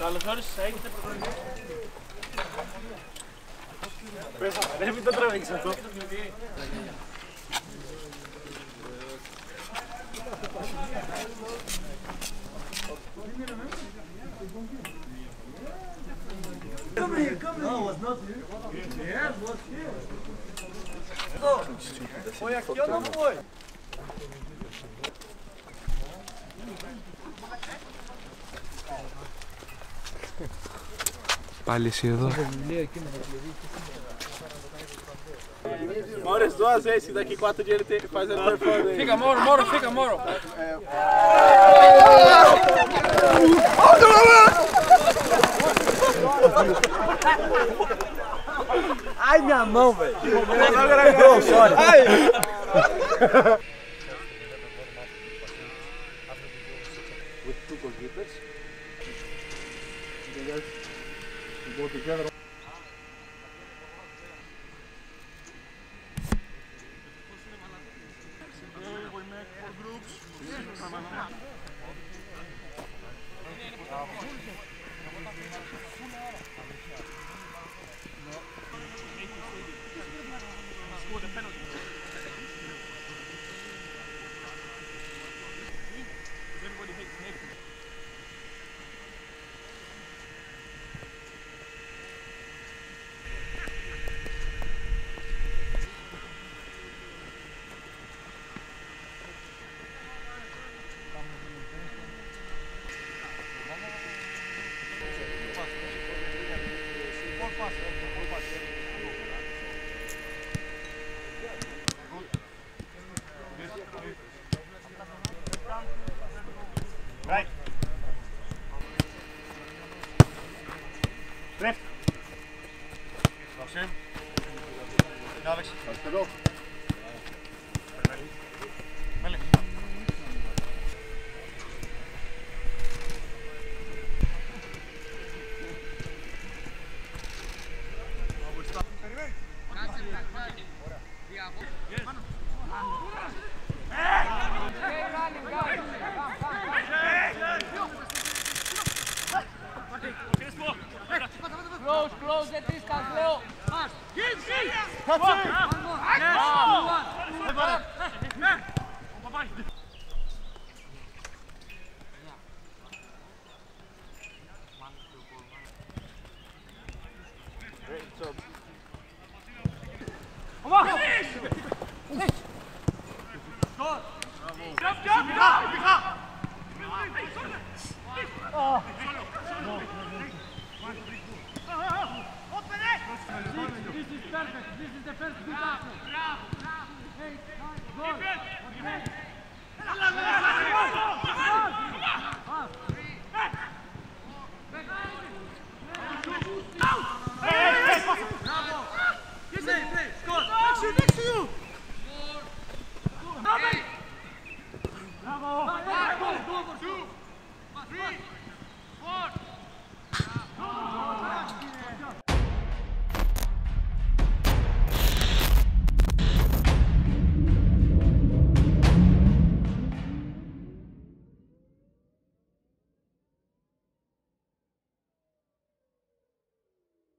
Καλώς όρισες, έχετε προπονητή. Πέσαμε, ρε, μην το τραβήξεις αυτό. Come here, come here. No, it was not here. Yeah, it was here. Foi aqui ou não foi? Πάλι εσύ εδώ. Mauro, as duas vezes, daqui 4 dias ele tem que fazer a performance. Fica, Mauro, fica, Mauro. Ai, minha mão, velho. Não, sorry. Ai. With 2 goalkeepers. You guys go together. We make 4 groups. Scored a penalty. Everybody hates Nathan. Right. Left. Maxim. Alex. Achterop. Melle. Close, let this come slow. Great job. This is perfect. This is the first good action. Hey, goal.